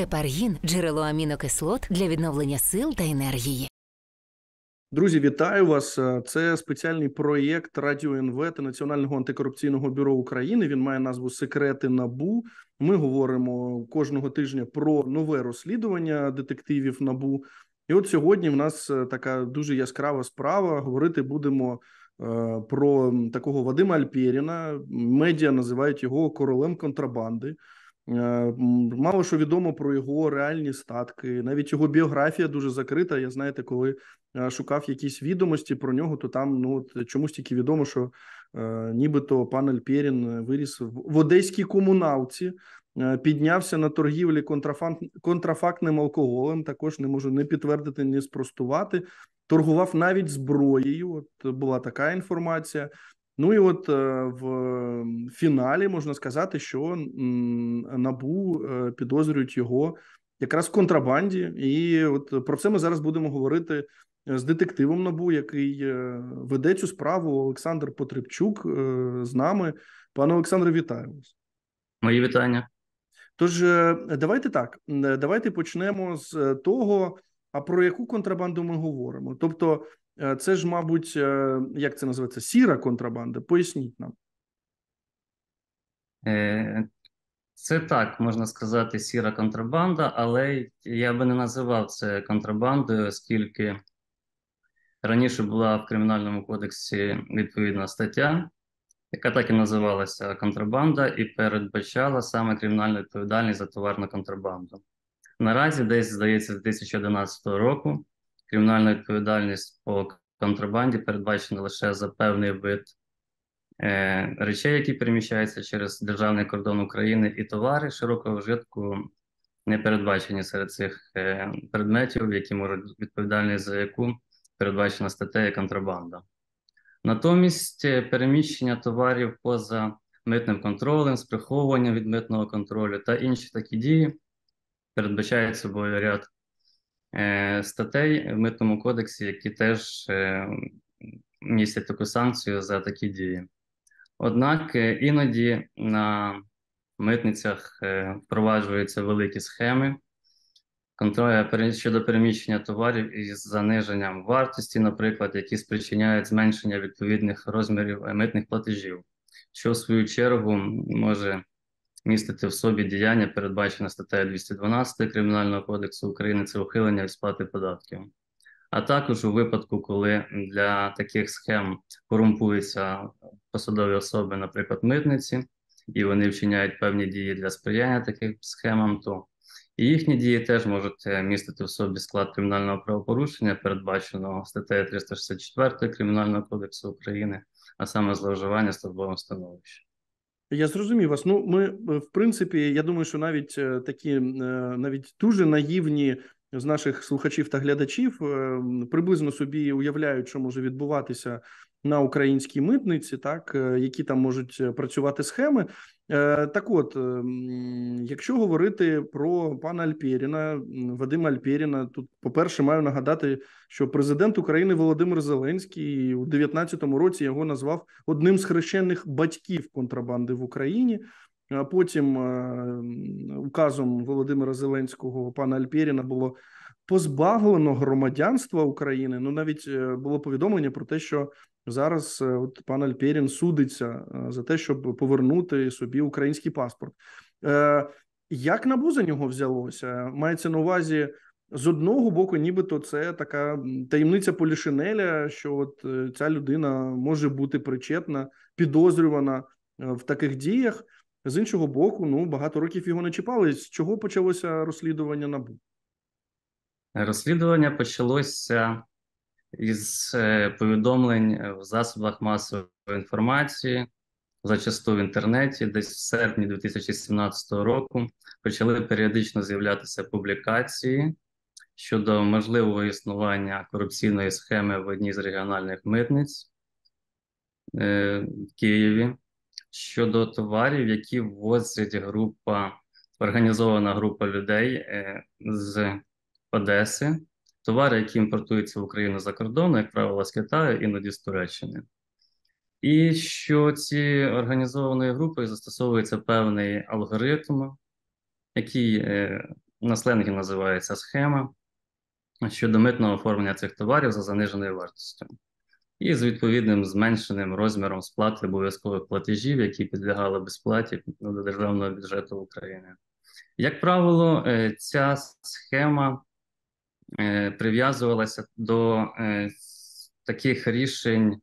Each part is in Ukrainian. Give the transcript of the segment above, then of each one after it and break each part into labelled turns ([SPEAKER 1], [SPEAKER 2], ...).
[SPEAKER 1] Гепаргін – джерело амінокислот для відновлення сил та енергії.
[SPEAKER 2] Друзі, вітаю вас. Це спеціальний проєкт Радіо НВ та Національного антикорупційного бюро України. Він має назву «Секрети НАБУ». Ми говоримо кожного тижня про нове розслідування детективів НАБУ. І от сьогодні в нас така дуже яскрава справа. Говорити будемо про такого Вадима Альперіна. Медіа називають його королем контрабанди. Мало що відомо про його реальні статки, навіть його біографія дуже закрита. Я, знаєте, коли шукав якісь відомості про нього, то там чомусь тільки відомо, що нібито пан Альперін виріс в одеській комуналці, піднявся на торгівлі контрафактним алкоголем, також не можу не підтвердити, не спростувати, торгував навіть зброєю, от була така інформація. Ну і от в фіналі можна сказати, що НАБУ підозрюють його якраз в контрабанді. І от про це ми зараз будемо говорити з детективом НАБУ, який веде цю справу, Олександр Потребчук з нами. Пане Олександре, вітаю вас.
[SPEAKER 3] Мої вітання.
[SPEAKER 2] Тож, давайте так, давайте почнемо з того, а про яку контрабанду ми говоримо. Тобто, це ж, мабуть, як це називається, сіра контрабанда? Поясніть нам.
[SPEAKER 3] Це так, можна сказати, сіра контрабанда, але я би не називав це контрабандою, оскільки раніше була в Кримінальному кодексі відповідна стаття, яка так і називалася контрабанда і передбачала саме кримінальну відповідальність за товарну контрабанду. Наразі десь, здається, з 2011 року кримінальна відповідальність по контрабанді передбачена лише за певний вид речей, які переміщаються через державний кордон України, і товари широкого вжитку не передбачені серед цих предметів, які можуть відповідальність за яку передбачена статтею контрабанда. Натомість переміщення товарів поза митним контролем, з приховуванням від митного контролю та інші такі дії передбачають собою ряд статей в Митному кодексі, які теж містять таку санкцію за такі дії. Однак іноді на митницях впроваджуються великі схеми контролю щодо переміщення товарів із заниженням вартості, наприклад, які спричиняють зменшення відповідних розмірів митних платежів, що в свою чергу може містити в собі діяння, передбачене статтею 212 Кримінального кодексу України, це ухилення від сплати податків. А також у випадку, коли для таких схем корумпуються посадові особи, наприклад, митниці, і вони вчиняють певні дії для сприяння таким схемам, то і їхні дії теж можуть містити в собі склад кримінального правопорушення, передбаченого статтею 364 Кримінального кодексу України, а саме зловживання службовим становищем.
[SPEAKER 2] Я зрозумів вас. Ну, ми, в принципі, я думаю, що навіть такі, навіть дуже наївні з наших слухачів та глядачів приблизно собі уявляють, що може відбуватися на українській митниці, так, які там можуть працювати схеми. Так от, якщо говорити про пана Альперіна, Вадима Альперіна, тут, по-перше, маю нагадати, що президент України Володимир Зеленський у 2019 році його назвав одним з хрещених батьків контрабанди в Україні. А потім указом Володимира Зеленського пана Альперіна було позбавлено громадянства України. Ну, навіть було повідомлення про те, що зараз от пан Альперін судиться за те, щоб повернути собі український паспорт. Як НАБУ за нього взялося? Мається на увазі, з одного боку, нібито це така таємниця Полішинеля, що от ця людина може бути причетна, підозрювана в таких діях. З іншого боку, ну, багато років його не чіпали. З чого почалося розслідування НАБУ?
[SPEAKER 3] Розслідування почалося із повідомлень в засобах масової інформації, зачасту в інтернеті. Десь в серпні 2017 року почали періодично з'являтися публікації щодо можливого існування корупційної схеми в одній з регіональних митниць в Києві щодо товарів, які ввозить організована група людей з Одеси, товари, які імпортуються в Україну за кордону, як правило, з Китаю, іноді з Туреччини. І що ці організованої групи застосовується певний алгоритм, який на сленгі називається схема, щодо митного оформлення цих товарів за заниженою вартістю і з відповідним зменшеним розміром сплати обов'язкових платежів, які підлягали безплаті до державного бюджету України. Як правило, ця схема прив'язувалася до таких рішень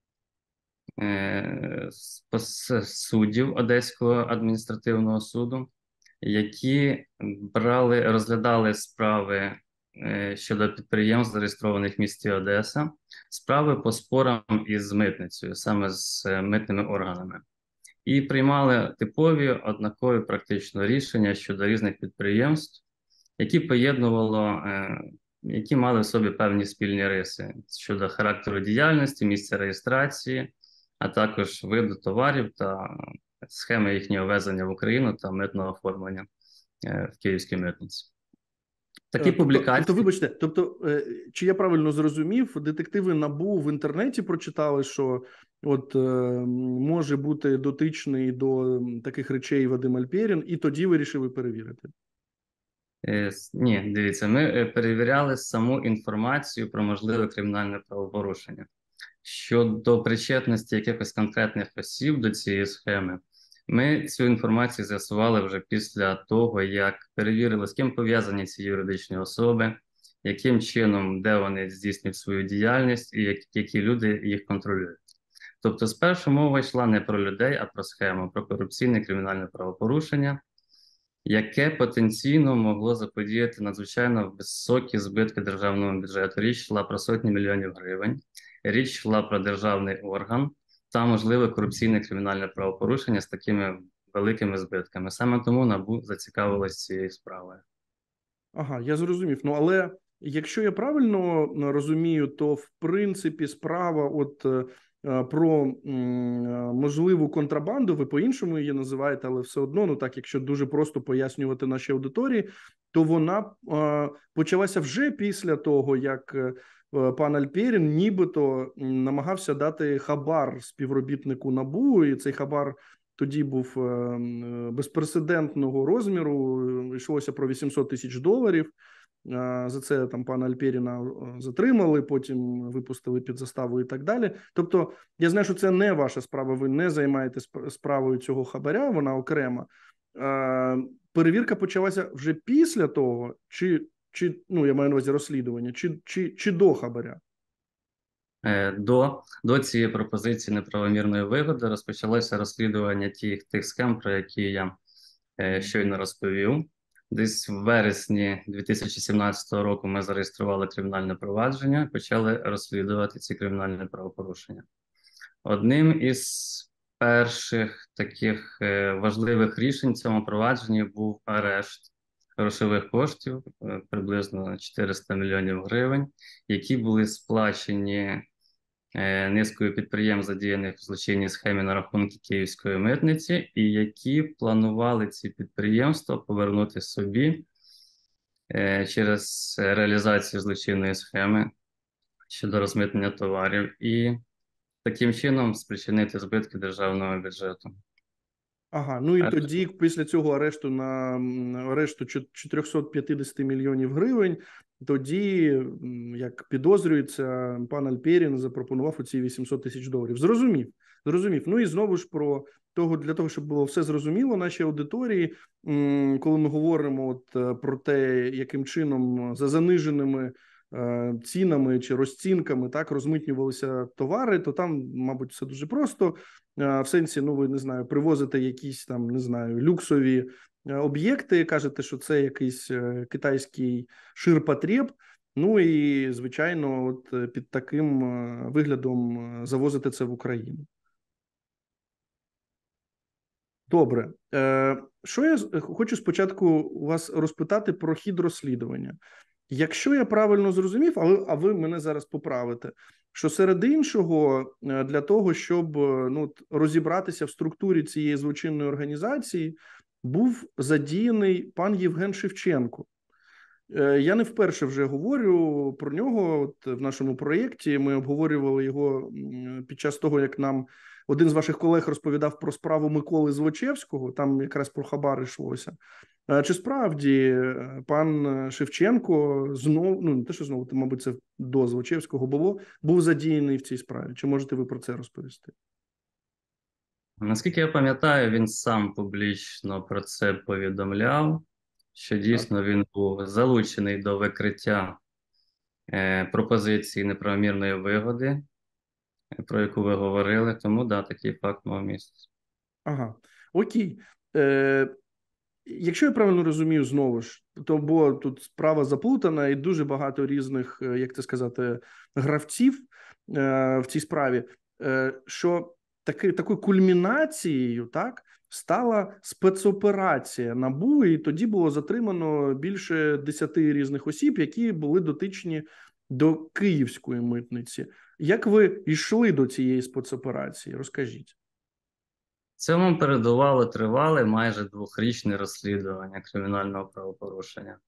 [SPEAKER 3] суддів Одеського адміністративного суду, які розглядали справи щодо підприємств, зареєстрованих в місті Одеса, справи по спорам із митницею, саме з митними органами. І приймали типові, однакові практично рішення щодо різних підприємств, які мали в собі певні спільні риси щодо характеру діяльності, місця реєстрації, а також виду товарів та схеми їхнього ввезення в Україну та митного оформлення в Київській митниці. Такі публікації...
[SPEAKER 2] Вибачте, чи я правильно зрозумів, детективи НАБУ в інтернеті прочитали, що може бути дотичний до таких речей Вадим Альперін, і тоді вирішили перевірити?
[SPEAKER 3] Ні, дивіться, ми перевіряли саму інформацію про можливе кримінальне правопорушення. Щодо причетності якихось конкретних осіб до цієї схеми, ми цю інформацію з'ясували вже після того, як перевірили, з ким пов'язані ці юридичні особи, яким чином, де вони здійснюють свою діяльність і які люди їх контролюють. Тобто спершу мова йшла не про людей, а про схему, про корупційне кримінальне правопорушення, яке потенційно могло заподіяти надзвичайно високі збитки державному бюджету. Річ йшла про сотні мільйонів гривень, річ йшла про державний орган та можливе корупційне кримінальне правопорушення з такими великими збитками. Саме тому НАБУ зацікавилось цією справою.
[SPEAKER 2] Ага, я зрозумів. Але якщо я правильно розумію, то в принципі справа про можливу контрабанду, ви по-іншому її називаєте, але все одно, якщо дуже просто пояснювати нашій аудиторії, то вона почалася вже після того, як пан Альперін нібито намагався дати хабар співробітнику НАБУ, і цей хабар тоді був безпрецедентного розміру, йшлося про $800 тисяч. За це пана Альперіна затримали, потім випустили під заставу і так далі. Тобто, я знаю, що це не ваша справа, ви не займаєтесь справою цього хабаря, вона окрема. Перевірка почалася вже після того, я маю на увазі розслідування, чи до хабаря?
[SPEAKER 3] До цієї пропозиції неправомірної вигоди розпочалося розслідування тих схем, про які я щойно розповів. Десь в вересні 2017 року ми зареєстрували кримінальне провадження і почали розслідувати ці кримінальні правопорушення. Одним із перших таких важливих рішень в цьому провадженні був арешт грошових коштів, приблизно 400 мільйонів гривень, які були сплачені низкою підприємств, задіяних в злочинній схемі на рахунки Київської митниці, і які планували ці підприємства повернути собі через реалізацію злочинної схеми щодо розмитнення товарів і таким чином спричинити збитки державного бюджету.
[SPEAKER 2] Ага, і тоді, після цього арешту 450 мільйонів гривень, тоді, як підозрюється, пан Альперін запропонував оці $800 тисяч. Зрозумів. І знову ж для того, щоб було все зрозуміло нашій аудиторії, коли ми говоримо про те, яким чином за заниженими цінами чи розцінками розмитнювалися товари, то там, мабуть, все дуже просто. В сенсі, ви, не знаю, привозите якісь люксові об'єкти, кажете, що це якийсь китайський ширпотреб, і, звичайно, під таким виглядом завозите це в Україну. Добре. Що я хочу спочатку у вас розпитати про хід розслідування. Якщо я правильно зрозумів, а ви мене зараз поправите, що серед іншого для того, щоб розібратися в структурі цієї злочинної організації, був задіяний пан Євген Шевченко. Я не вперше вже говорю про нього в нашому проєкті. Ми обговорювали його під час того, як нам один з ваших колег розповідав про справу Миколи Злочевського, там якраз про хабар йшлося. Чи справді пан Шевченко знову, ну не те, що знову, мабуть, це до Злочевського було, був задіяний в цій справі? Чи можете ви про це розповісти?
[SPEAKER 3] Наскільки я пам'ятаю, він сам публічно про це повідомляв, що дійсно він був залучений до викриття пропозиції неправомірної вигоди, про яку ви говорили, тому да, такий факт мав місце.
[SPEAKER 2] Ага, окей. Якщо я правильно розумію, знову ж, то бо тут справа заплутана і дуже багато різних, як це сказати, гравців в цій справі, що такою кульмінацією, так, стала спецоперація НАБУ, і тоді було затримано більше 10 різних осіб, які були дотичні до Київської митниці. Як ви йшли до цієї спецоперації? Розкажіть.
[SPEAKER 3] Цьому передувало тривале майже 2-річне розслідування кримінального правопорушення.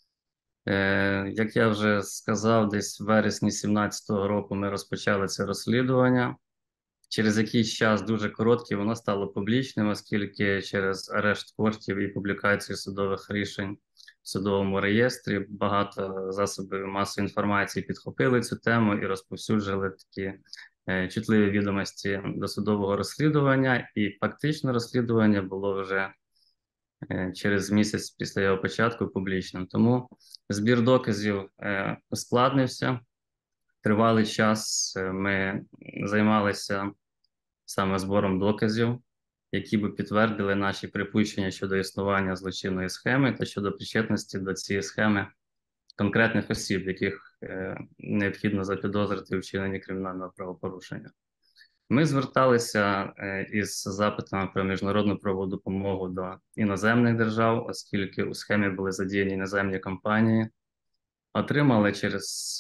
[SPEAKER 3] Як я вже сказав, десь в вересні 2017 року ми розпочали це розслідування. Через якийсь час, дуже короткий, воно стало публічним, оскільки через арешт коштів і публікацію судових рішень в судовому реєстрі багато засобів масової інформації підхопили цю тему і розповсюджили такі чутливі відомості до судового розслідування, і фактично розслідування було вже через місяць після його початку публічним. Тому збір доказів ускладнився. Тривалий час ми займалися саме збором доказів, які би підтвердили наші припущення щодо існування злочинної схеми та щодо причетності до цієї схеми конкретних осіб, яких необхідно запідозрити у вчиненні кримінального правопорушення. Ми зверталися із запитами про міжнародну правову допомогу до іноземних держав, оскільки у схемі були задіяні іноземні компанії. Отримали через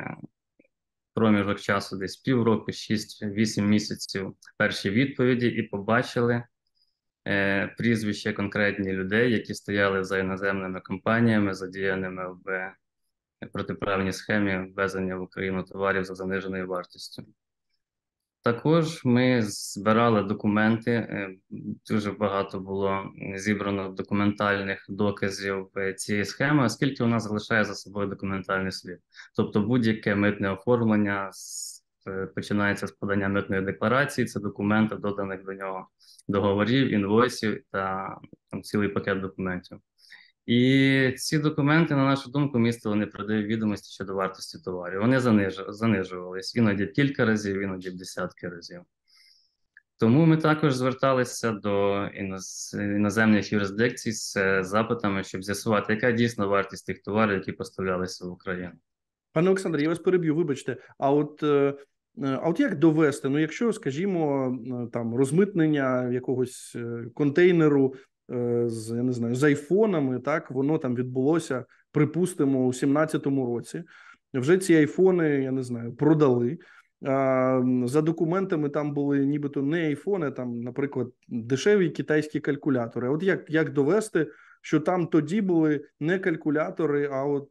[SPEAKER 3] проміжок часу десь півроку, 6-8 місяців перші відповіді і побачили прізвища конкретні людей, які стояли за іноземними компаніями, задіяними в протиправній схемі ввезення в Україну товарів за заниженою вартістю. Також ми збирали документи, дуже багато було зібрано документальних доказів цієї схеми, оскільки вона залишає за собою документальний слід. Тобто будь-яке митне оформлення починається з подання митної декларації, це документи, доданих до нього договорів, інвойсів та там, цілий пакет документів. І ці документи, на нашу думку, містили неправдиві відомості щодо вартості товарів. Вони занижувались іноді в кілька разів, іноді в десятки разів. Тому ми також зверталися до іноземних юрисдикцій з запитами, щоб з'ясувати, яка дійсно вартість тих товарів, які поставлялися в Україну.
[SPEAKER 2] Пане Олександре, я вас переб'ю, вибачте. А от як довести? Ну, якщо, скажімо, там розмитнення якогось контейнеру з, я не знаю, з айфонами, так, воно там відбулося, припустимо, у 2017 році. Вже ці айфони, я не знаю, продали. За документами там були нібито не айфони, там, наприклад, дешеві китайські калькулятори. От як довести, що там тоді були не калькулятори, а от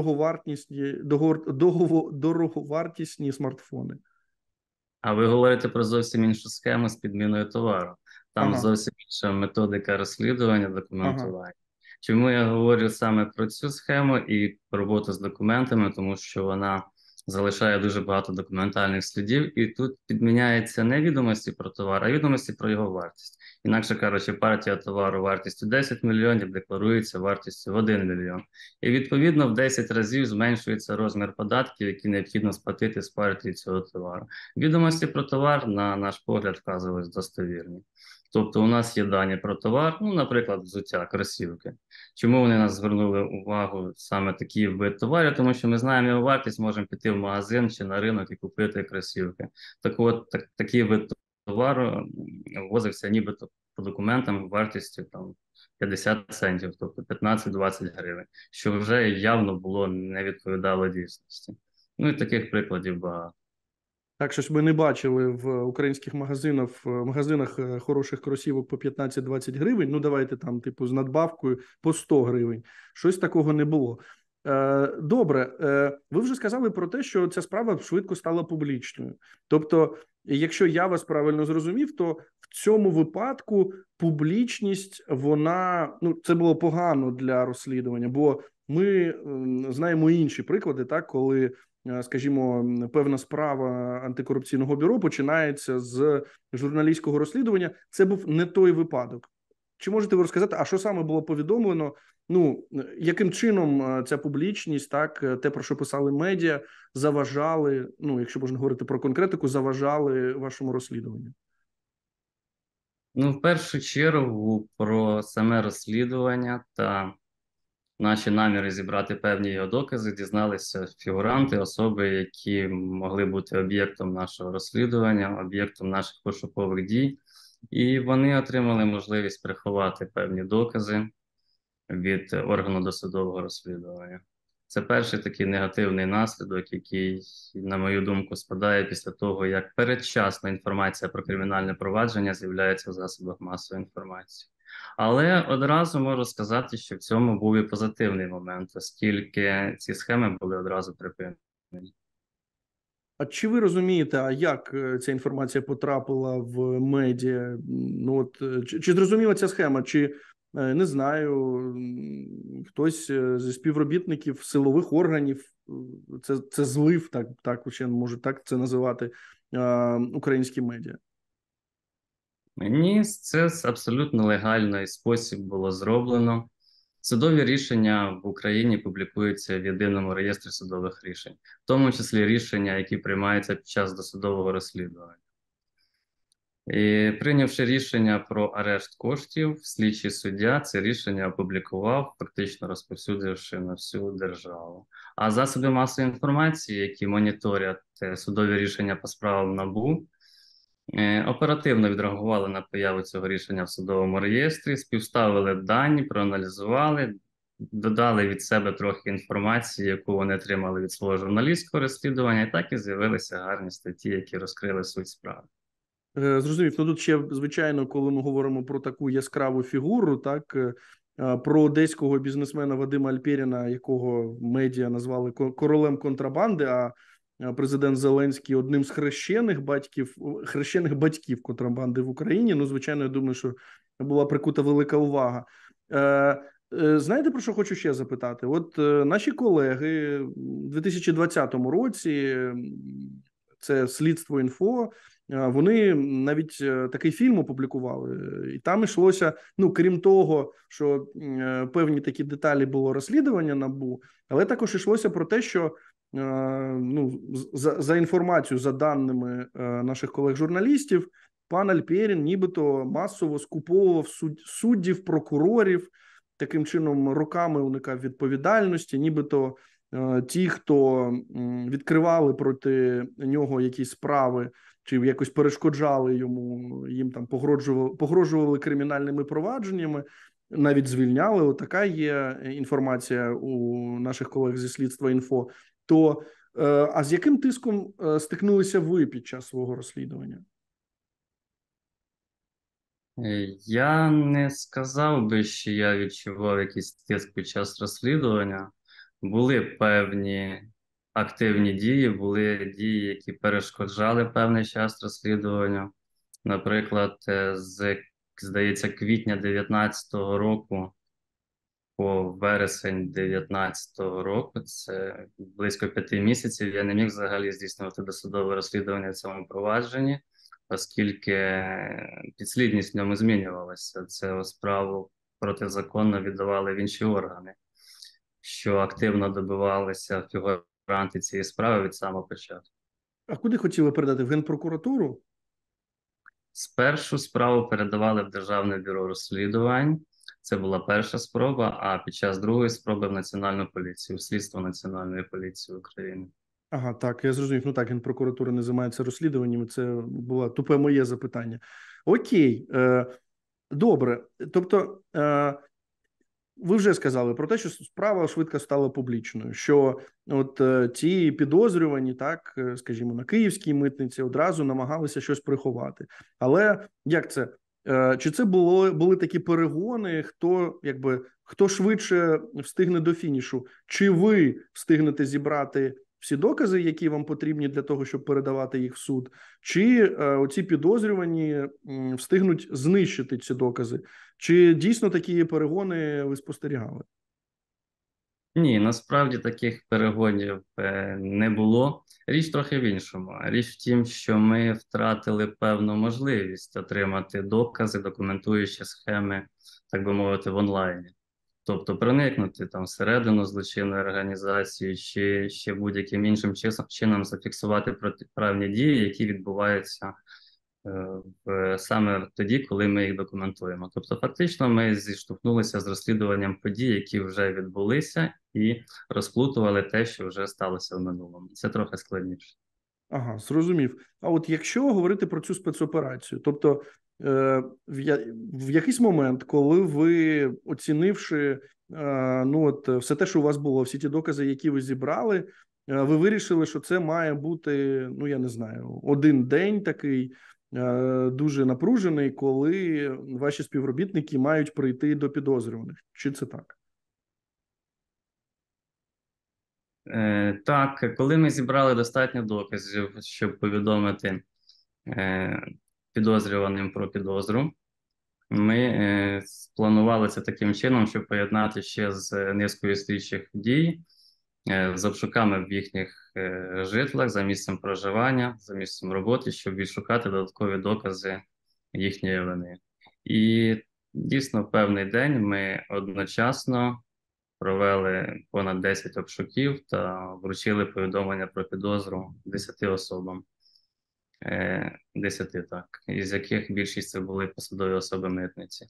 [SPEAKER 2] дороговартісні смартфони?
[SPEAKER 3] А ви говорите про зовсім іншу схему з підміною товару. Там зовсім інша методика розслідування, документування. Чому я говорю саме про цю схему і роботу з документами? Тому що вона залишає дуже багато документальних слідів, і тут підміняється не відомості про товар, а відомості про його вартість. Інакше кажучи, партія товару вартістю 10 мільйонів декларується вартістю в 1 мільйон. І відповідно в 10 разів зменшується розмір податків, які необхідно сплатити з партії цього товару. Відомості про товар, на наш погляд, вказувались достовірні. Тобто у нас є дані про товар, ну, наприклад, взуття, кросівки. Чому вони нас звернули увагу саме такі вид товарів? Тому що ми знаємо його вартість, можемо піти в магазин чи на ринок і купити кросівки. Так от, такий вид товару ввозився нібито по документам вартістю там 50 центів, тобто 15-20 гривень, що вже явно було не відповідало дійсності. Ну і таких прикладів багато.
[SPEAKER 2] Так, що ж ми не бачили в українських магазинах хороших кросівок по 15-20 гривень, ну давайте там типу з надбавкою по 100 гривень. Щось такого не було. Добре, ви вже сказали про те, що ця справа швидко стала публічною. Тобто, якщо я вас правильно зрозумів, то в цьому випадку публічність, вона, ну, це було погано для розслідування, бо ми знаємо інші приклади, так, коли, скажімо, певна справа антикорупційного бюро починається з журналістського розслідування. Це був не той випадок. Чи можете ви розказати, а що саме було повідомлено? Ну, яким чином ця публічність, так, те, про що писали медіа, заважали, ну, якщо можна говорити про конкретику, заважали вашому розслідуванню?
[SPEAKER 3] Ну, в першу чергу, про саме розслідування та наші наміри зібрати певні його докази дізналися фігуранти, особи, які могли бути об'єктом нашого розслідування, об'єктом наших пошукових дій, і вони отримали можливість приховати певні докази від органу досудового розслідування. Це перший такий негативний наслідок, який, на мою думку, спадає після того, як передчасна інформація про кримінальне провадження з'являється в засобах масової інформації. Але одразу можу сказати, що в цьому був і позитивний момент, оскільки ці схеми були одразу припинені.
[SPEAKER 2] А чи ви розумієте, а як ця інформація потрапила в медіа? Ну, от, чи зрозуміла ця схема, чи, не знаю, хтось зі співробітників силових органів, це злив, так ще можу так це називати, українські медіа?
[SPEAKER 3] Ні, це абсолютно легальний спосіб було зроблено. Судові рішення в Україні публікуються в єдиному реєстрі судових рішень, в тому числі рішення, які приймаються під час досудового розслідування. І прийнявши рішення про арешт коштів, слідчий суддя це рішення опублікував, фактично розповсюдивши на всю державу. А засоби масової інформації, які моніторять судові рішення по справам НАБУ, оперативно відреагували на появу цього рішення в судовому реєстрі, співставили дані, проаналізували, додали від себе трохи інформації, яку вони отримали від свого журналістського розслідування, і так і з'явилися гарні статті, які розкрили суть справи.
[SPEAKER 2] Зрозумів. Ну, тут ще, звичайно, коли ми говоримо про таку яскраву фігуру, так, про одеського бізнесмена Вадима Альперіна, якого медіа назвали королем контрабанди, а президент Зеленський одним з хрещених батьків контрабанди в Україні. Ну, звичайно, я думаю, що була прикута велика увага. Знаєте, про що хочу ще запитати? От наші колеги в 2020 році, це Слідство.Інфо, вони навіть такий фільм опублікували, і там йшлося, ну, крім того, що певні такі деталі було розслідування НАБУ, але також йшлося про те, що, ну, за інформацією, за даними наших колег-журналістів, пан Альперін нібито масово скуповував суддів, прокурорів, таким чином роками уникав відповідальності, нібито ті, хто відкривали проти нього якісь справи, чи якось перешкоджали йому, їм там погрожували кримінальними провадженнями, навіть звільняли. От така є інформація у наших колег зі Слідства.Інфо. То, а з яким тиском стикнулися ви під час свого розслідування?
[SPEAKER 3] Я не сказав би, що я відчував якийсь тиск під час розслідування. Були певні активні дії, були дії, які перешкоджали певний час розслідування. Наприклад, здається, квітня 2019 року по вересень 2019 року, це близько 5 місяців, я не міг взагалі здійснювати досудове розслідування в цьому провадженні, оскільки підслідність в ньому змінювалася. Це справу протизаконно віддавали в інші органи, що активно добивалися фігуранти цієї справи від самого початку.
[SPEAKER 2] А куди хотіли передати? В Генпрокуратуру?
[SPEAKER 3] Спершу справу передавали в Державне бюро розслідувань. Це була перша спроба, а під час другої спроби в Національну поліцію, в Слідство Національної поліції України.
[SPEAKER 2] Ага, так, я зрозумів. Ну так, Генпрокуратура не займається розслідуваннями, це було тупе моє запитання. Окей, добре. Тобто, ви вже сказали про те, що справа швидко стала публічною, що от ті підозрювані, так, скажімо, на київській митниці одразу намагалися щось приховати. Але як це? Чи це були такі перегони, хто швидше встигне до фінішу. Чи ви встигнете зібрати всі докази, які вам потрібні для того, щоб передавати їх в суд, чи оці підозрювані встигнуть знищити ці докази? Чи дійсно такі перегони ви спостерігали?
[SPEAKER 3] Ні, насправді таких перегонів не було. Річ трохи в іншому. Річ в тім, що ми втратили певну можливість отримати докази, документуючи схеми, так би мовити, в онлайні. Тобто проникнути там всередину злочинної організації чи ще будь-яким іншим чином зафіксувати протиправні дії, які відбуваються саме тоді, коли ми їх документуємо. Тобто, фактично, ми зіштовхнулися з розслідуванням подій, які вже відбулися, і розплутували те, що вже сталося в минулому. Це трохи складніше.
[SPEAKER 2] Ага, зрозумів. А от якщо говорити про цю спецоперацію, тобто в якийсь момент, коли ви, оцінивши все те, що у вас було, всі ті докази, які ви зібрали, ви вирішили, що це має бути, я не знаю, один день такий дуже напружений, коли ваші співробітники мають прийти до підозрюваних. Чи це так?
[SPEAKER 3] Так, коли ми зібрали достатньо доказів, щоб повідомити підозрюваним про підозру, ми спланували це таким чином, щоб поєднати ще з низкою слідчих дій, з обшуками в їхніх житлах, за місцем проживання, за місцем роботи, щоб відшукати додаткові докази їхньої вини. І дійсно в певний день ми одночасно провели понад 10 обшуків та вручили повідомлення про підозру 10 особам. 10, так, із яких більшість це були посадові особи митниці.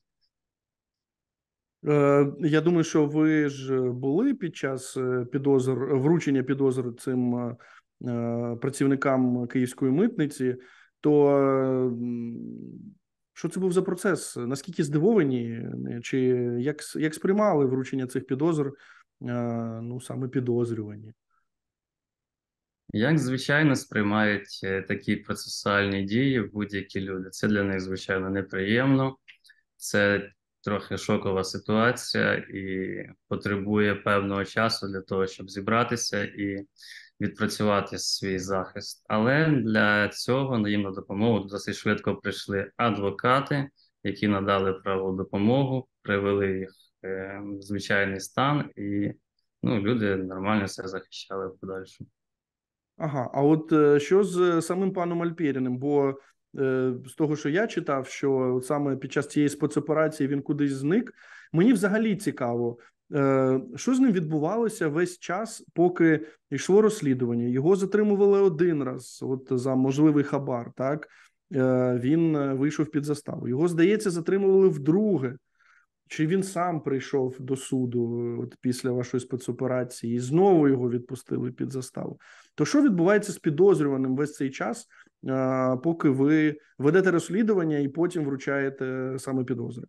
[SPEAKER 2] Я думаю, що ви ж були під час вручення підозр цим працівникам Київської митниці, то що це був за процес? Наскільки здивовані? Чи як сприймали вручення цих підозр саме підозрювані?
[SPEAKER 3] Як, звичайно, сприймають такі процесуальні дії будь-які люди? Це для них, звичайно, неприємно. Це трохи шокова ситуація і потребує певного часу для того, щоб зібратися і відпрацювати свій захист. Але для цього їм на допомогу досить швидко прийшли адвокати, які надали правову допомогу, привели їх в звичайний стан, і люди нормально все захищали в подальшому.
[SPEAKER 2] Ага, а от що з самим паном Альпєріним? Бо з того, що я читав, що от саме під час цієї спецоперації він кудись зник. Мені взагалі цікаво, що з ним відбувалося весь час, поки йшло розслідування. Його затримували один раз от за можливий хабар, так? Він вийшов під заставу. Його, здається, затримували вдруге. Чи він сам прийшов до суду от після вашої спецоперації і знову його відпустили під заставу? То що відбувається з підозрюваним весь цей час, поки ви ведете розслідування і потім вручаєте саме підозри?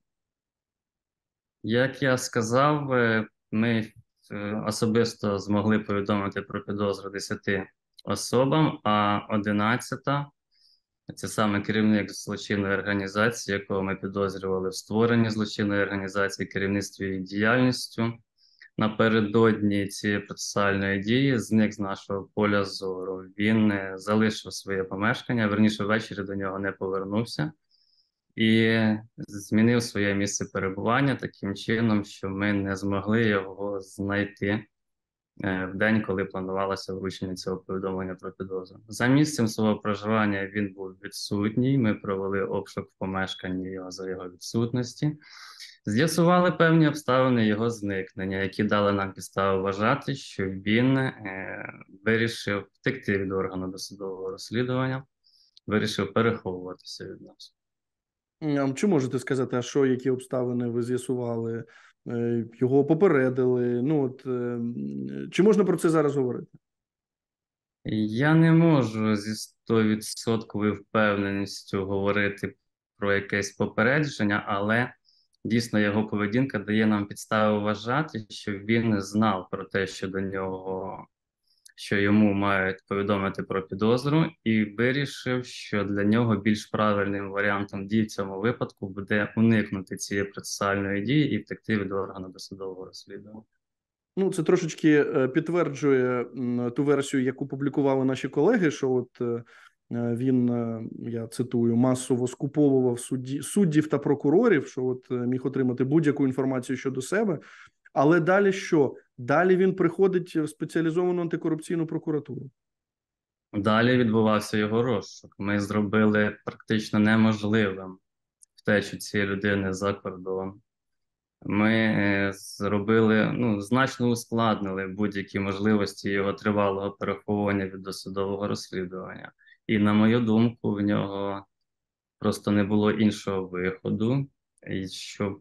[SPEAKER 3] Як я сказав, ми особисто змогли повідомити про підозру 10 особам, а 11-та – це саме керівник злочинної організації, якого ми підозрювали в створенні злочинної організації, керівництві і діяльністю. Напередодні цієї процесуальної дії зник з нашого поля зору. Він залишив своє помешкання, верніше ввечері до нього не повернувся і змінив своє місце перебування таким чином, що ми не змогли його знайти в день, коли планувалося вручення цього повідомлення про підозру. За місцем свого проживання він був відсутній, ми провели обшук в помешканні його за його відсутності. З'ясували певні обставини його зникнення, які дали нам підставу вважати, що він вирішив втекти від органу досудового розслідування, вирішив переховуватися від нас.
[SPEAKER 2] Чи можете сказати, які обставини ви з'ясували? Його попередили? Чи можна про це зараз говорити?
[SPEAKER 3] Я не можу зі 100% впевненістю говорити про якесь попередження, але дійсно його поведінка дає нам підстави вважати, що він знав про те, що що йому мають повідомити про підозру, і вирішив, що для нього більш правильним варіантом дій в цьому випадку буде уникнути цієї процесуальної дії і втекти від органу досудового розслідування.
[SPEAKER 2] Ну, це трошечки підтверджує ту версію, яку публікували наші колеги, що от він, я цитую, масово скуповував суддів та прокурорів, що от міг отримати будь-яку інформацію щодо себе. Але далі що? Далі він приходить в спеціалізовану антикорупційну прокуратуру.
[SPEAKER 3] Далі відбувався його розшук. Ми зробили практично неможливим втечу цієї людини за кордон. Ми зробили, значно ускладнили будь-які можливості його тривалого переховування від досудового розслідування. І, на мою думку, в нього просто не було іншого виходу, щоб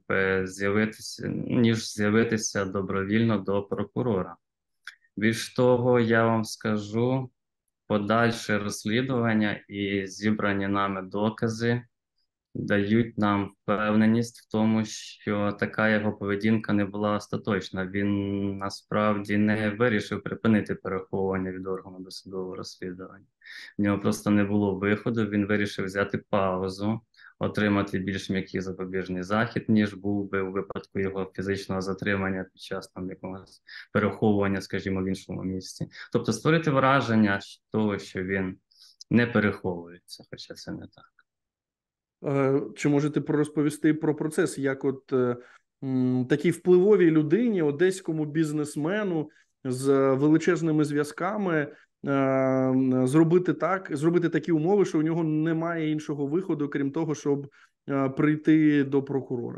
[SPEAKER 3] з'явитися добровільно до прокурора. Більш того, я вам скажу, подальше розслідування і зібрані нами докази дають нам впевненість в тому, що така його поведінка не була остаточна. Він насправді не вирішив припинити переховування від органу досудового розслідування. В нього просто не було виходу, він вирішив взяти паузу, отримати більш м'який запобіжний захід, ніж був би у випадку його фізичного затримання під час якогось переховування, скажімо, в іншому місці. Тобто створити враження того, що він не переховується, хоча це не так.
[SPEAKER 2] Чи можете розповісти про процес, як от такій впливовій людині, одеському бізнесмену з величезними зв'язками зробити такі умови, що у нього немає іншого виходу, крім того, щоб прийти до прокурора?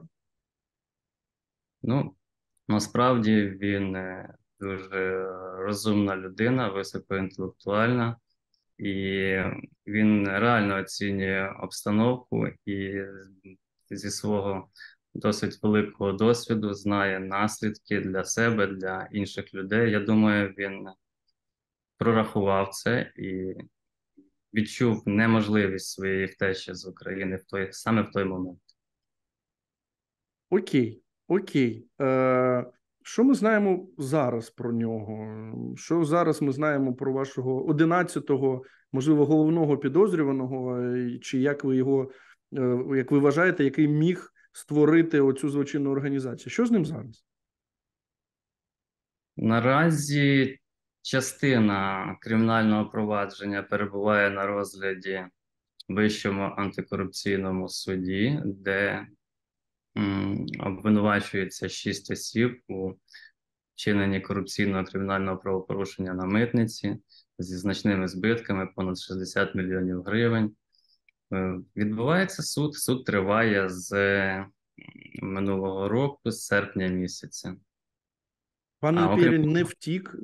[SPEAKER 3] Насправді він дуже розумна людина, високоінтелектуальна. І він реально оцінює обстановку і зі свого досить великого досвіду знає наслідки для себе, для інших людей. Я думаю, він прорахував це і відчув неможливість своєї втечі з України саме в той момент.
[SPEAKER 2] Окей. Що ми знаємо зараз про нього? Що зараз ми знаємо про вашого 11-го, можливо, головного підозрюваного? Чи як ви вважаєте, який міг створити оцю злочинну організацію? Що з ним зараз?
[SPEAKER 3] Наразі частина кримінального провадження перебуває на розгляді в Вищому антикорупційному суді, де обвинувачується 6 осіб у вчиненні корупційного кримінального правопорушення на митниці зі значними збитками, понад 60 мільйонів гривень. Відбувається суд. Суд триває з минулого року, з серпня місяця.
[SPEAKER 2] Пан Альпєрін не втік,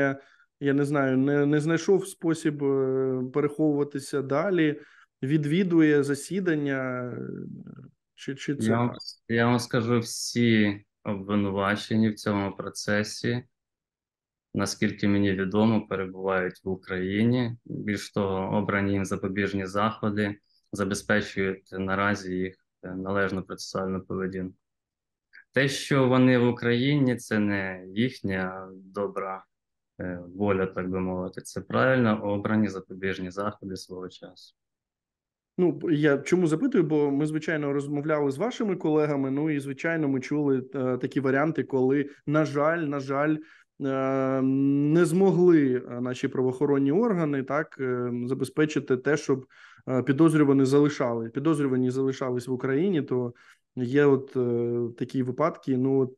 [SPEAKER 2] не знайшов спосіб переховуватися далі, відвідує засідання. Чи це
[SPEAKER 3] я вам скажу, всі обвинувачені в цьому процесі, наскільки мені відомо, перебувають в Україні. Більш того, обрані їм запобіжні заходи забезпечують наразі їх належну процесуальну поведінку. Те, що вони в Україні, це не їхня добра воля, так би мовити. Це правильно обрані запобіжні заходи свого часу.
[SPEAKER 2] Я чому запитую, бо ми, звичайно, розмовляли з вашими колегами, і, звичайно, ми чули такі варіанти, коли, на жаль, не змогли наші правоохоронні органи забезпечити те, щоб підозрювані залишались в Україні, то є такі випадки,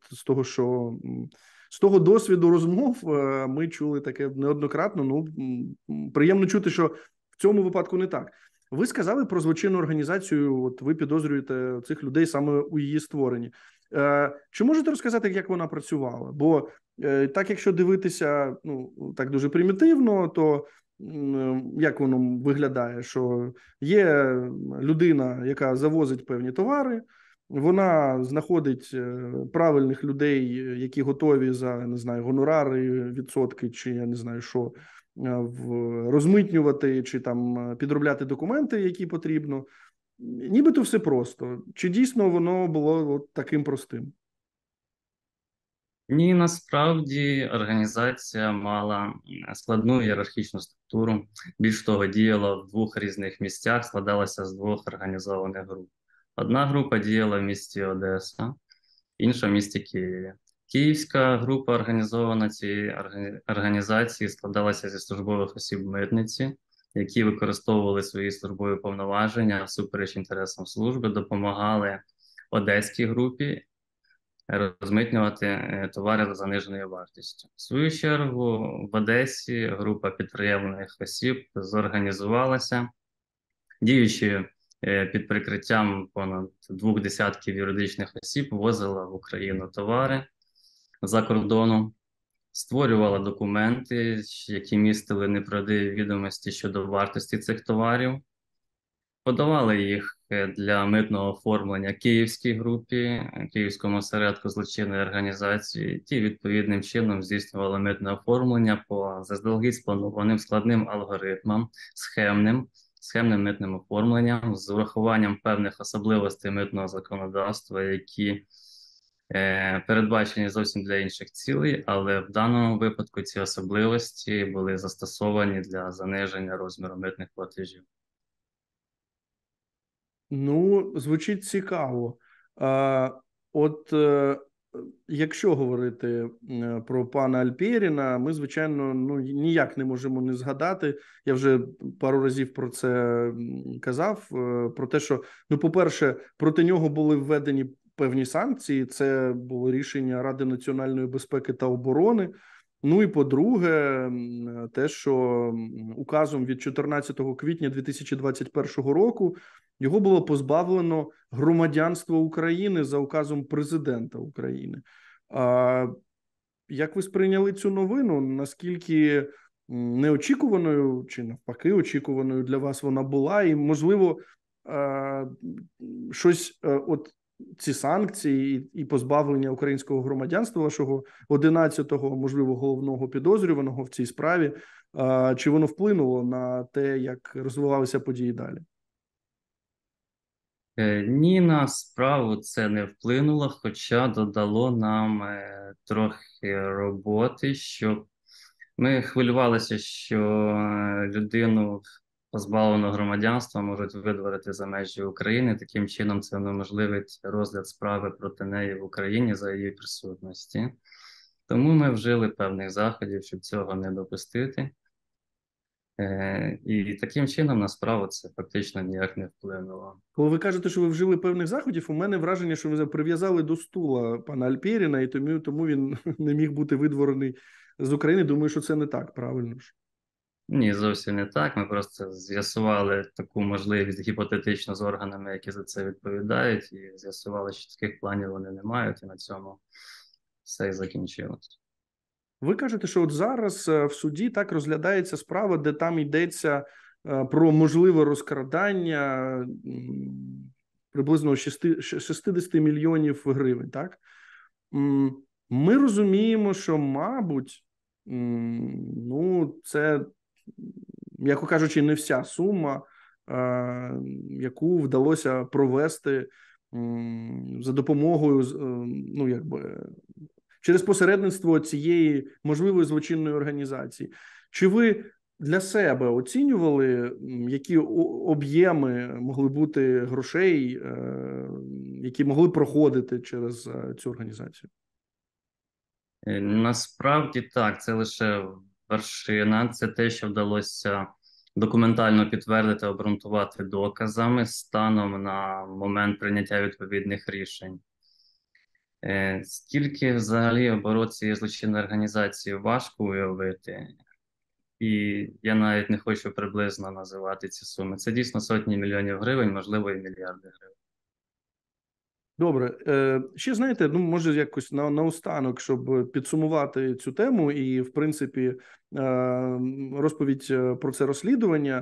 [SPEAKER 2] з того досвіду розмов ми чули таке неоднократно, приємно чути, що в цьому випадку не так. Ви сказали про злочинну організацію, ви підозрюєте цих людей саме у її створенні. Чи можете розказати, як вона працювала? Бо так, якщо дивитися так дуже примітивно, то як воно виглядає? Що є людина, яка завозить певні товари, вона знаходить правильних людей, які готові за, не знаю, гонорари, відсотки, чи я не знаю що, розмитнювати, чи там підробляти документи, які потрібно. Нібито все просто. Чи дійсно воно було таким простим?
[SPEAKER 3] Ні, насправді організація мала складну ієрархічну структуру. Більш того, діяла в двох різних місцях, складалася з двох організованих груп. Одна група діяла в місті Одеса, інша в місті Києві. Київська група організована цієї організації складалася зі службових осіб митниці, які використовували свої службові повноваження всупереч інтересам служби, допомагали одеській групі розмитнювати товари за заниженою вартістю. В свою чергу в Одесі група підприємних осіб зорганізувалася, діючи під прикриттям понад 2 десятків юридичних осіб, ввозила в Україну товари за кордоном, створювала документи, які містили неправдиві відомості щодо вартості цих товарів, подавали їх для митного оформлення Київській групі, Київському осередку злочинної організації. Ті відповідним чином здійснювали митне оформлення по заздалегідь спланованим складним алгоритмам, схемним митним оформленням з урахуванням певних особливостей митного законодавства, які передбачені зовсім для інших цілей, але в даному випадку ці особливості були застосовані для заниження розміру митних платежів.
[SPEAKER 2] Ну, звучить цікаво. От якщо говорити про пана Альпєріна, ми, звичайно, ніяк не можемо не згадати. Я вже пару разів про це казав, про те, що, по-перше, проти нього були введені певні санкції. Це було рішення Ради національної безпеки та оборони. Ну і по-друге, те, що указом від 14 квітня 2021 року його було позбавлено громадянства України за указом президента України. Як ви сприйняли цю новину? Наскільки неочікуваною чи навпаки очікуваною для вас вона була? І, можливо, щось от ці санкції і позбавлення українського громадянства вашого 11-го, можливо, головного підозрюваного в цій справі, чи воно вплинуло на те, як розвивалися події далі?
[SPEAKER 3] Ні, на справу це не вплинуло, хоча додало нам трохи роботи, що ми хвилювалися, що людину позбавленого громадянства можуть видворити за межі України. Таким чином це унеможливить розгляд справи проти неї в Україні за її присутності. Тому ми вжили певних заходів, щоб цього не допустити. І таким чином на справу це фактично ніяк не вплинуло.
[SPEAKER 2] Коли ви кажете, що ви вжили певних заходів, у мене враження, що ви прив'язали до стула пана Альпєріна, і тому він не міг бути видворений з України. Думаю, що це не так, правильно ж?
[SPEAKER 3] Ні, зовсім не так. Ми просто з'ясували таку можливість гіпотетично з органами, які за це відповідають, і з'ясували, що таких планів вони не мають, і на цьому все і закінчилось.
[SPEAKER 2] Ви кажете, що от зараз в суді так розглядається справа, де там йдеться про можливе розкрадання приблизно 60 мільйонів гривень, так? Ми розуміємо, що, мабуть, це, м'яко кажучи, не вся сума, яку вдалося провести за допомогою, через посередництво цієї можливої злочинної організації. Чи ви для себе оцінювали, які об'єми могли бути грошей, які могли проходити через цю організацію?
[SPEAKER 3] Насправді так, це лише вершина, це те, що вдалося документально підтвердити, обґрунтувати доказами станом на момент прийняття відповідних рішень. Скільки взагалі оборот цієї злочинної організації важко уявити, і я навіть не хочу приблизно називати ці суми. Це дійсно сотні мільйонів гривень, можливо, і мільярди гривень.
[SPEAKER 2] Добре. Ще, знаєте, може якось наостанок, щоб підсумувати цю тему і, в принципі, розповідь про це розслідування.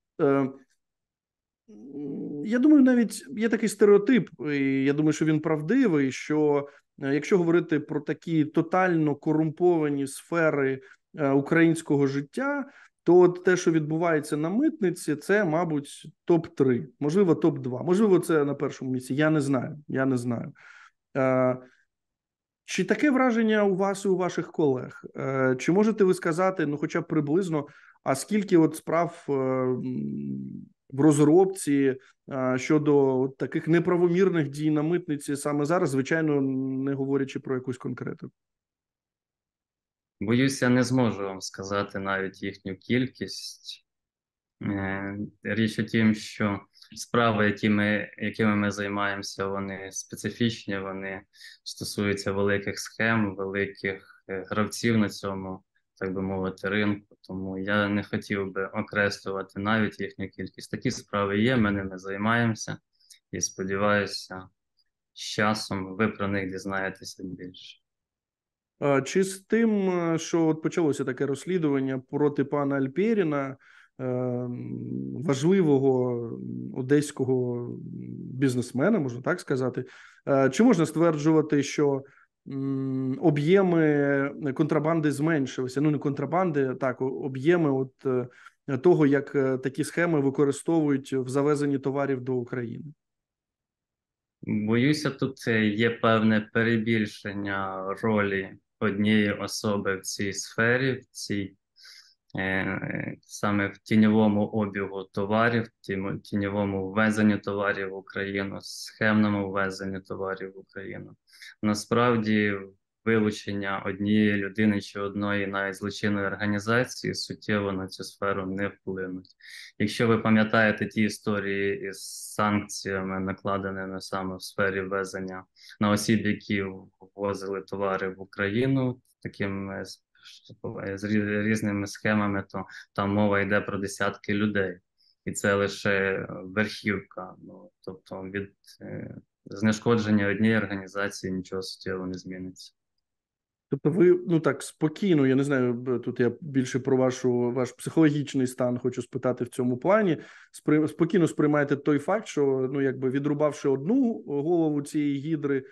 [SPEAKER 2] Я думаю, навіть є такий стереотип, і я думаю, що він правдивий, що якщо говорити про такі тотально корумповані сфери українського життя, то от те, що відбувається на митниці, це, мабуть, топ-3, можливо, топ-2, можливо, це на першому місці, я не знаю. Чи таке враження у вас і у ваших колег? Чи можете ви сказати, ну хоча б приблизно, а скільки от справ в розробці щодо от таких неправомірних дій на митниці саме зараз, звичайно, не говорячи про якусь конкретику?
[SPEAKER 3] Боюся, не зможу вам сказати навіть їхню кількість. Річ у тім, що справи, якими ми займаємося, вони специфічні, вони стосуються великих схем, великих гравців на цьому, так би мовити, ринку. Тому я не хотів би окреслювати навіть їхню кількість. Такі справи є, ми ними займаємося і сподіваюся, з часом ви про них дізнаєтеся більше.
[SPEAKER 2] Чи з тим, що от почалося таке розслідування проти пана Альпєріна, важливого одеського бізнесмена, можна так сказати, чи можна стверджувати, що об'єми контрабанди зменшилися? Ну, не контрабанди, так, об'єми от того, як такі схеми використовують в завезенні товарів до України?
[SPEAKER 3] Боюся, тут є певне перебільшення ролі однієї особи в цій сфері, саме в тіньовому обігу товарів, тіньовому ввезенню товарів в Україну, схемному ввезенню товарів в Україну. Насправді, вилучення однієї людини чи одної навіть злочинної організації суттєво на цю сферу не вплинуть. Якщо ви пам'ятаєте ті історії із санкціями, накладеними саме в сфері ввезення на осіб, які ввозили товари в Україну, таким з різними схемами, то там мова йде про десятки людей. І це лише верхівка. Ну, тобто від знешкодження однієї організації нічого суттєво не зміниться.
[SPEAKER 2] Тобто ви, ну так, спокійно, я не знаю, тут я більше про ваш психологічний стан хочу спитати в цьому плані, спокійно сприймаєте той факт, що, ну, якби відрубавши одну голову цієї гідри,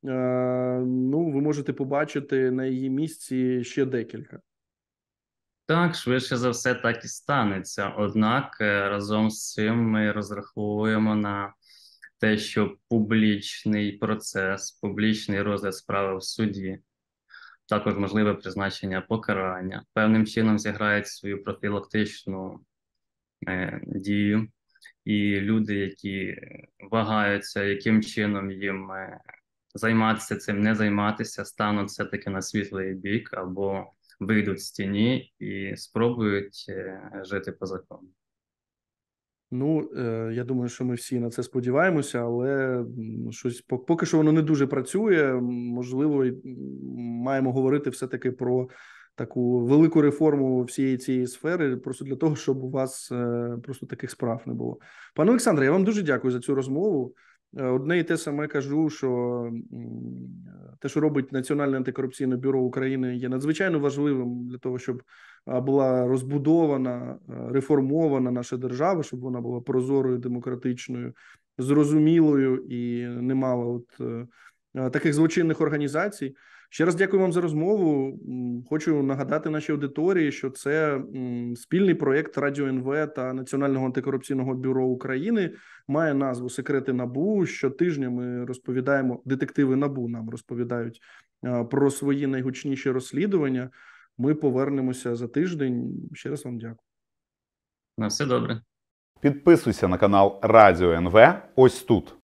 [SPEAKER 2] ну, ви можете побачити на її місці ще декілька.
[SPEAKER 3] Так, швидше за все так і станеться. Однак разом з цим ми розраховуємо на те, що публічний процес, публічний розгляд справи в суді, також можливе призначення покарання, певним чином зіграють свою профілактичну дію. І люди, які вагаються, яким чином їм займатися цим, не займатися, стануть все-таки на світлий бік або вийдуть з тіні і спробують жити по закону.
[SPEAKER 2] Ну, я думаю, що ми всі на це сподіваємося, але щось поки що воно не дуже працює. Можливо, маємо говорити все-таки про таку велику реформу всієї цієї сфери, просто для того, щоб у вас просто таких справ не було. Пане Олександре, я вам дуже дякую за цю розмову. Одне і те саме кажу, що те, що робить Національне антикорупційне бюро України, є надзвичайно важливим для того, щоб була розбудована, реформована наша держава, щоб вона була прозорою, демократичною, зрозумілою і не мала от таких злочинних організацій. Ще раз дякую вам за розмову. Хочу нагадати нашій аудиторії, що це спільний проєкт Радіо НВ та Національного антикорупційного бюро України. Має назву «Секрети НАБУ». Щотижня ми розповідаємо, детективи НАБУ нам розповідають про свої найгучніші розслідування. Ми повернемося за тиждень. Ще раз вам дякую.
[SPEAKER 3] На все добре.
[SPEAKER 4] Підписуйся на канал Радіо НВ ось тут.